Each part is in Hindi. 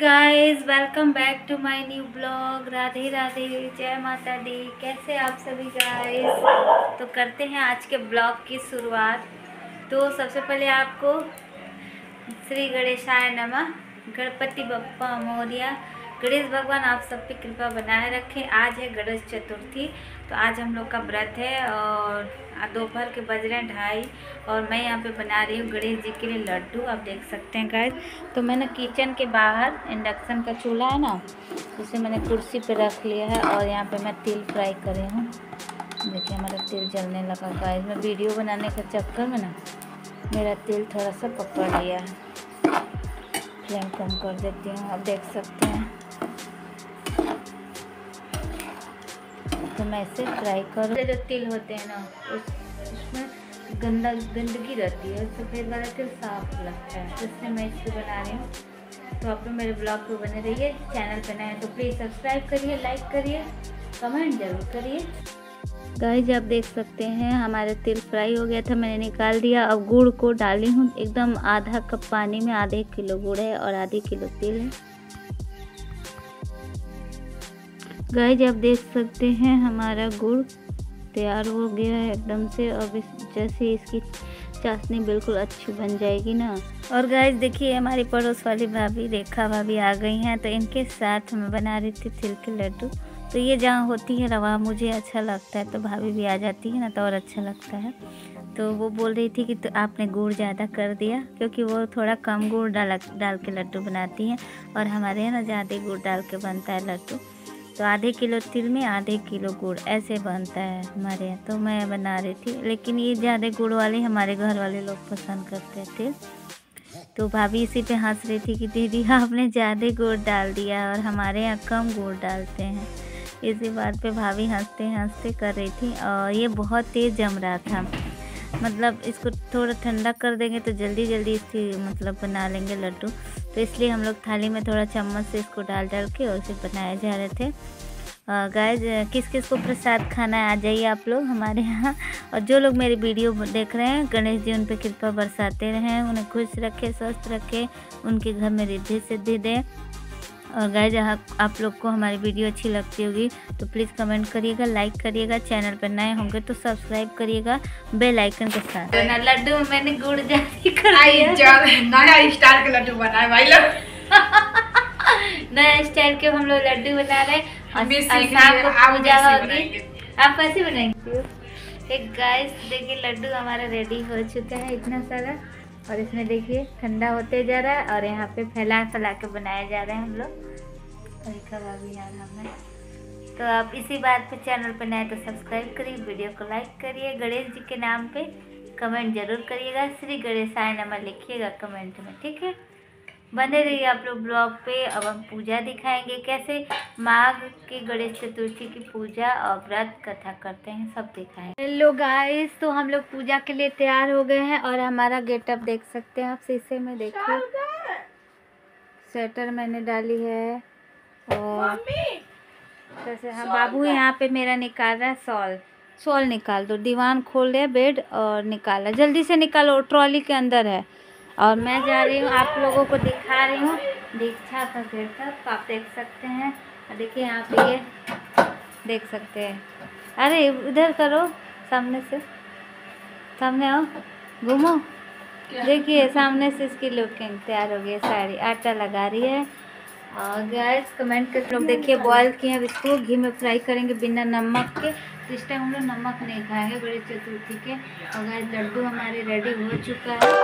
Guys, welcome back to my new blog. Radhe Radhe, जय माता दी। कैसे आप सभी गाइस? तो करते हैं आज के ब्लॉग की शुरुआत। तो सबसे पहले आपको श्री गणेशाय नमः, गणपति बप्पा मोरया। गणेश भगवान आप सब पे कृपा बनाए रखें। आज है गणेश चतुर्थी, तो आज हम लोग का व्रत है और दोपहर के बज रहे हैं 2:30 और मैं यहाँ पे बना रही हूँ गणेश जी के लिए लड्डू। आप देख सकते हैं गाइस। तो मैंने किचन के बाहर इंडक्शन का चूल्हा है ना, उसे मैंने कुर्सी पे रख लिया है और यहाँ पे मैं तिल फ्राई कर रही हूँ। देखिए हमारा तिल जलने लगा गाइस। मैं वीडियो बनाने के चक्कर में ना मेरा तिल थोड़ा सा पकड़ लिया है। फ्लेम कम कर देती हूँ, आप देख सकते हैं। तो मैं इसे फ्राई कर, जो तिल होते हैं ना उसमें गंदगी रहती है, सफ़ेद वाला तिल साफ लगता है, तो इसलिए मैं इसको बना रही हूँ। तो आप लोग मेरे ब्लॉग पे बने रहिए। चैनल पे नए हैं तो प्लीज़ सब्सक्राइब करिए, लाइक करिए, कमेंट जरूर करिए। गाइस आप देख सकते हैं हमारा तिल फ्राई हो गया था, मैंने निकाल दिया। अब गुड़ को डाली हूँ एकदम आधा कप पानी में। आधे किलो गुड़ है और आधे किलो तिल है। गाइस आप देख सकते हैं हमारा गुड़ तैयार हो गया है एकदम से। अब जैसे इसकी चाशनी बिल्कुल अच्छी बन जाएगी ना। और गाइस देखिए हमारी पड़ोस वाली भाभी रेखा भाभी आ गई हैं, तो इनके साथ मैं बना रही थी तिल के लड्डू। तो ये जहाँ होती है रवा मुझे अच्छा लगता है, तो भाभी भी आ जाती है ना तो और अच्छा लगता है। तो वो बोल रही थी कि तो आपने गुड़ ज़्यादा कर दिया, क्योंकि वो थोड़ा कम गुड़ डाल के लड्डू बनाती हैं और हमारे यहाँ ना ज़्यादा गुड़ डाल के बनता है लड्डू। तो आधे किलो तिल में आधे किलो गुड़ ऐसे बनता है हमारे यहाँ। तो मैं बना रही थी, लेकिन ये ज़्यादा गुड़ वाले हमारे घर वाले लोग पसंद करते हैं तिल। तो भाभी इसी पे हंस रही थी कि दीदी आपने ज़्यादा गुड़ डाल दिया और हमारे यहाँ कम गुड़ डालते हैं। इसी बात पे भाभी हंसते हंसते कर रही थी। और ये बहुत तेज़ जम रहा था, मतलब इसको थोड़ा ठंडा कर देंगे तो जल्दी जल्दी इसकी मतलब बना लेंगे लड्डू। तो इसलिए हम लोग थाली में थोड़ा चम्मच से इसको डाल के और इसे बनाए जा रहे थे। गाइस किस किस को प्रसाद खाना है आ जाइए आप लोग हमारे यहाँ। और जो लोग मेरी वीडियो देख रहे हैं, गणेश जी उन पर कृपा बरसाते रहें, उन्हें खुश रखे, स्वस्थ रखे, उनके घर में रिद्धि सिद्धि दें। और गाइस आप लोग को हमारी वीडियो अच्छी लगती होगी तो प्लीज़ कमेंट करिएगा, लाइक करिएगा। चैनल पर नए होंगे तो सब्सक्राइब करिएगा बेल आइकन के साथ। तो ना लड्डू में मैंने गुड़ जाती कर दिया। नया स्टाइल के लड्डू बनाए भाई लोग। नया स्टाइल के हम लोग लड्डू बना रहे हैं। शाम को पूजा होगी। आप कैसे बनाएंगे? एक गाइस देखिए लड्डू हमारा रेडी हो चुका है इतना सारा, और इसमें देखिए ठंडा होते जा रहा है और यहाँ पे फैला के बनाए जा रहे हैं हम लोग। भी यार हमें तो आप इसी बात पे चैनल पर नए तो सब्सक्राइब करिए, वीडियो को लाइक करिए, गणेश जी के नाम पे कमेंट जरूर करिएगा, श्री गणेशाय नमः लिखिएगा कमेंट में, ठीक है। बने रहिए आप लोग ब्लॉग पे। अब हम पूजा दिखाएंगे कैसे माघ की गणेश चतुर्थी की पूजा और व्रत कथा करते हैं, सब दिखाएंगे। हेलो गाइस, तो हम लोग पूजा के लिए तैयार हो गए हैं और हमारा गेटअप देख सकते हैं आप शीशे में। देखिए स्वेटर मैंने डाली है और जैसे हाँ बाबू यहाँ पे मेरा निकाल रहा है शॉल निकाल दो। दीवान खोल रहे बेड और निकाला, जल्दी से निकालो, ट्रॉली के अंदर है। और मैं जा रही हूँ, आप लोगों को दिखा रही हूँ दीक्षा का गेटअप, आप देख सकते हैं। देखिए यहाँ पे ये देख सकते हैं। अरे इधर करो, सामने से, सामने आओ, घूमो। देखिए सामने से इसकी लुकिंग तैयार हो गई है। साड़ी आटा लगा रही है। और गैस कमेंट करके लोग देखिए बॉयल किए हैं, इसको घी में फ्राई करेंगे बिना नमक के। इस टाइम हम लोग नमक नहीं खाएंगे गणेश चतुर्थी के। और गैस लड्डू हमारे रेडी हो चुका है।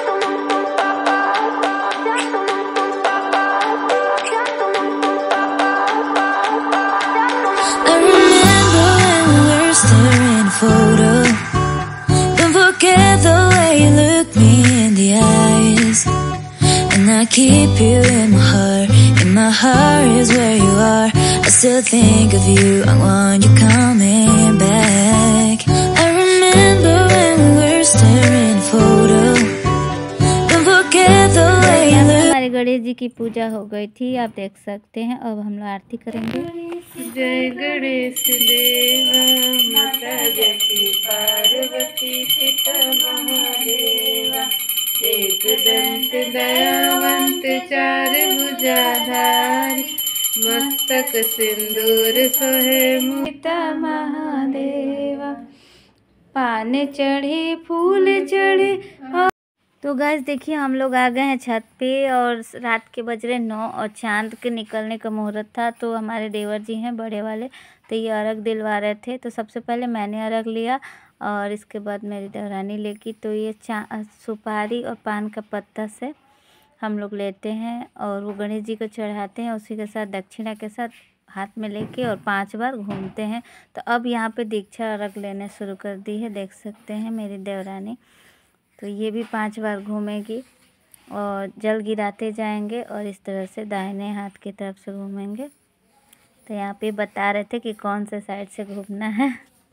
Keep you in my heart, and my heart is where you are. I still think of you, I want you coming back. I remember when we were staring at a photo. Don't forget the way you look. हमारे गणेश जी की पूजा हो गई थी, आप देख सकते हैं। अब हम लोग आरती करेंगे। जय गणेश देवा माता जगती पार्वती पिता महादेवा एक दंत दयावंत चार भुजाधारी, मस्तक सिंदूर सोहे मुक्ता महादेवा, पान चढ़े फूल चढ़े। तो गाइस देखिए हम लोग आ गए हैं छत पे और रात के बज रहे 9 और चांद के निकलने का मुहूर्त था। तो हमारे देवर जी हैं बड़े वाले, तो ये अर्घ दिलवा रहे थे। तो सबसे पहले मैंने अर्घ लिया और इसके बाद मेरी देवरानी लेगी। तो ये सुपारी और पान का पत्ता से हम लोग लेते हैं और वो गणेश जी को चढ़ाते हैं, उसी के साथ दक्षिणा के साथ हाथ में लेके और 5 बार घूमते हैं। तो अब यहाँ पे दीक्षा अर्घ लेने शुरू कर दी है, देख सकते हैं मेरी देवरानी। तो ये भी 5 बार घूमेगी और जल गिराते जाएंगे और इस तरह से दाहिने हाथ की तरफ से घूमेंगे। तो यहाँ पे बता रहे थे कि कौन से साइड से घूमना है।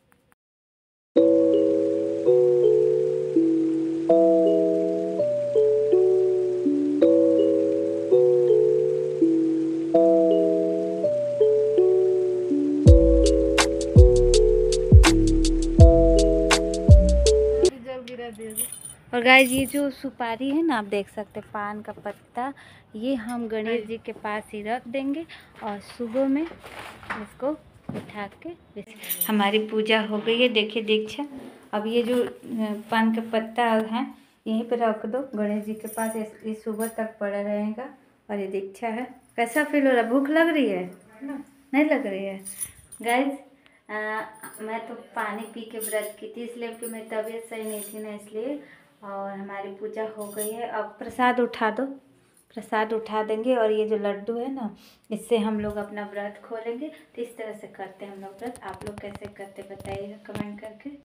और गाइस ये जो सुपारी है ना, आप देख सकते हैं पान का पत्ता, ये हम गणेश जी के पास ही रख देंगे और सुबह में इसको उठा के हमारी पूजा हो गई है। देखिए दीक्षा, अब ये जो पान का पत्ता है यहीं पे रख दो गणेश जी के पास, ये सुबह तक पड़ा रहेगा। और ये दीक्षा है, कैसा फील हो रहा है? भूख लग रही है? नहीं लग रही है गाइस? मैं तो पानी पी के व्रत की थी, इसलिए कि मेरी तबीयत सही नहीं थी ना, इसलिए। और हमारी पूजा हो गई है। अब प्रसाद उठा दो, प्रसाद उठा देंगे और ये जो लड्डू है ना, इससे हम लोग अपना व्रत खोलेंगे। तो इस तरह से करते हैं हम लोग व्रत। आप लोग कैसे करते बताइएगा कमेंट करके।